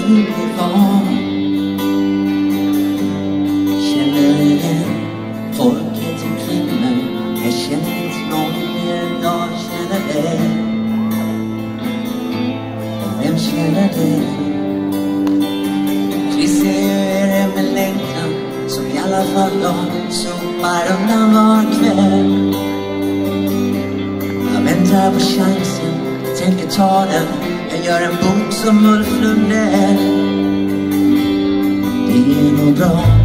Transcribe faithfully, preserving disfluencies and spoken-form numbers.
du blir van. Känner igen folket omkring mig. Jag känner inte någon mer än jag känner dig. Och vem känner dig? Kristna är det med längtan som i alla fall jag sopar undan var kväll. Jag väntar på chansen, tänker ta den. Jag gör en bok som Ulf Lundell. Det är nog bra.